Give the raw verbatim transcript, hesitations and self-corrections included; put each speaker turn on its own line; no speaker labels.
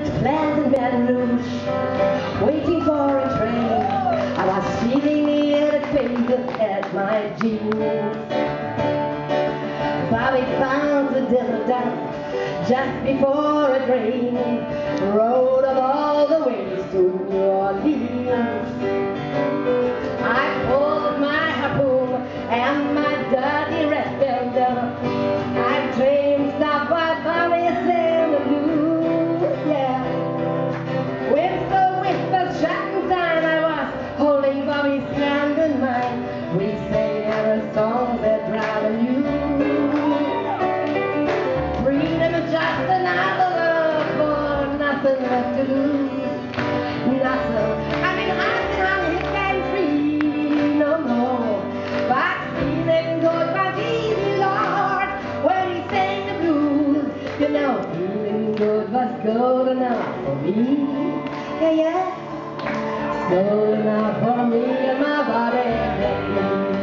Pleasant Baton Rouge, waiting for a train. I was feeling near the faded at my jeans. Bobby found the dinner down just before it rained. Rode of all the ways to New Orleans. I pulled my harpoon and my dirty red belt. I dreamed stuff while Bobby sang the blues, yeah. With the whispers shutting down, I was holding Bobby's hand in mine. We sang every song that driving you. Freedom is just another love for nothing left to lose. Nothing. I mean, I think I'm hit and free no more. But feeling good was easy, Lord, when he sang the blues. You know, feeling good was good enough for me. Yeah, yeah. It's good enough for me and my body.